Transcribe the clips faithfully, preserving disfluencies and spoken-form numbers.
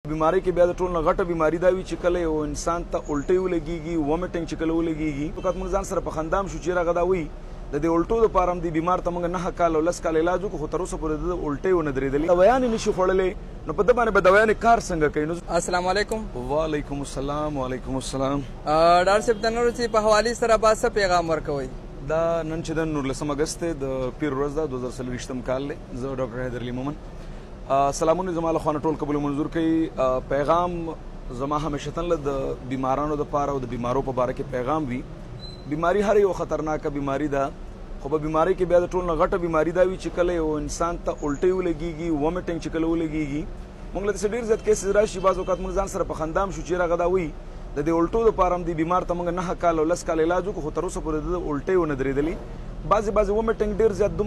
बीमारी के बया ټول نه غټه بیماری دا وی چې کله یو انسان ته الټي ولګيږي وومټینګ چې کله ولګيږي وخت موږ ځان سره په خندام شو چې راغدا وی د دې الټو د پاره هم دی بیمار ته موږ نه کال او لس کال علاج وکړو خو تر اوسه پورې د الټي ونه درېدلې دوایان نشي خوړلې نو په دې باندې به دوایان کار څنګه کوي نو السلام علیکم وعلیکم السلام وعلیکم السلام ډاکټر صاحب د نورو چې په حواله سره باسه پیغام ورکوي دا نن چې د نورلسم اگست د پیر ورځ ده دوه زره څلوېښتم کال دی زه ډاکټر حیدر علي مومن سلامونه زما له خوانه ټول قبول منظور کوي پیغام زما همیشه تن له د بیمارانو د پاره او د بیمارو په باره کې پیغام وي بیماری هر یو خطرناکه بیماری ده خو په بیماری کې بیا د ټول نه غټه بیماری دا وي چې کله یو انسان ته الټي ولګيږي وومټینګ چې کله ولګيږي موږ له ډېر زیات کیسز راشي بعض اوقات موږ ځان سره په خندام شو چې راغدا وي د دې الټو د پاره هم دی بیمار ته موږ نه کال او لس کال علاج وکړو خو تر اوسه پورې د الټي ونه درېدلې بعضې بعضې وومټینګ ډېر زیات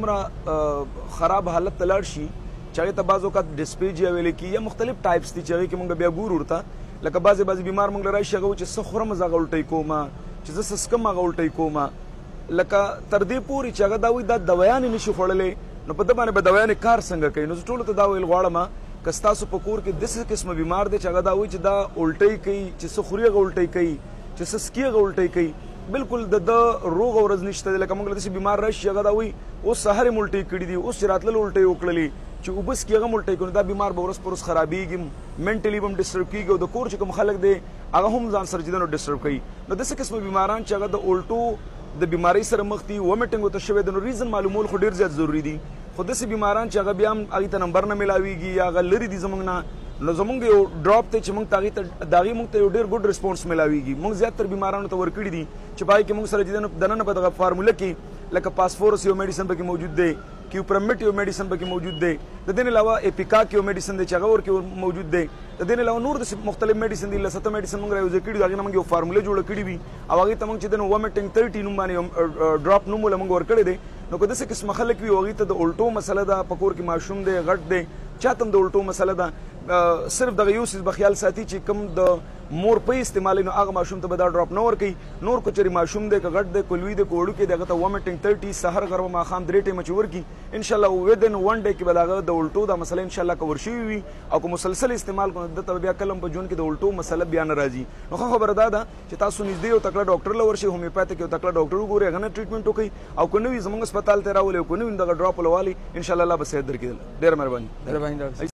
دومره خراب حالت ته لاړ شي چې هغې ته بعض اوقات ډسپیجیا ویلی کېږي یا مختلف ټایپس دي چې هغې کې موږ بیا ګورو ورته لکه بعضې بعضې بیمار موږ له راشي هغه وایي چې څه خورم زه هغه الټۍ کومه چې زه څه څښم هغه الټۍ کومه لکه تر دې پورې چې هغه دا وایي دا دوایانې نشي خوړلی نو په ده باندې به دوایانې کار څنګه کوي نو زه ټولو ته دا ویل غواړم که ستاسو په کور کې داسې قسمه بیمار دی چې هغه دا وایي چې دا الټۍ کوي چې څه خوري هغه الټۍ کوي چې څه څکي هغه الټۍ کوي بالکل د ده روغ ورځ نشته دی لکه موږ له داسې بیمار راشي هغه دا وایي اوس سهار یې الټۍ کړي دي اوس چې راتلل الټۍ وکړلې چې اوبه څکي هغه هم الټۍ کوي دا بیمار به ورځ پر ورځ خرابېږي منټلي به هم ډسټرب کېږي او د کور چې کوم خلک دی هغه هم ځان سره چې دی نو ډسټرب کوي نو داسې قسمه بیماران چې هغه د الټو د بیمارۍ سره مخ دي وومټینګ ورته شوی دی نو ریزن معلومول خو ډېر زیات ضروري دي خو داسې بیماران چې هغه بیا هم هغې ته نمبر نه میلاویږي یا هغه لرې دي زموږ نه نو زموږ یو ډراپ دی چې موږ ته هغې ته د هغې موږ ته یو ډېر ګډ ریسپونس میلاویږي موږ زیاتر بیمارانو ته ورکړي دي چې په هغې کې موږ سره چې دننه په دغه فارموله کې لکه پاسفورس یو میډیسن پکې موجود دی کیوپرمټ یو میډیسن پکې موجود دی د دې نه علاوه اپیکاک یو میډیسن دی چې هغه ورکې موجود دی د دې نه علاوه نور د مختلف میډیسن دي لسته میډیسن موږ راوځي کړي دي هغې نه موږ یو فارموله جوړه کړې وي او هغې ته موږ چې د وومټینګ تھرټي نوم باندې ډراپ نوم له موږ ورکړی دی نو که داسې قسمه خلک وي هغې ته د الټو مسله ده په کور کې ماشوم دی غټ دی چاته هم د الټو مسله ده صرف دغه یو څیز به خیال ساتي چې کوم د مور پی استعمالوي نو هغه ماشوم ته به دا ډراپ نه ورکوي نور که چېرې ماشوم دی که غټ دی که لوی دی که وړوکی دی هغه ته وومټینګ تھرټي سحر غرمه ماښام درې ټایمه چې ورکړي انشاءالله ودن ون ډے کې به د هغه د الټو دا مسله انشاءالله کور شوي وي او که مسلسل استعمال کړو دته بیا کله هم په ژوند کې د الټو مسله بیا نه راځي نو ښه خبره دا ده چې تاسو نږدې یو تکړه ډاکټر له ورشئ هومیوپیتھک یو تکړه ډاکټر وګورئ هغه نه ټریټمنټ وکړئ او که نه وي زموږ هسپتال ته راولئ او که نه وي دغه ډراپ ولوالئ انشاءالله الله به صحت درکړي ډېره مهرباني مهرباني ډاکټر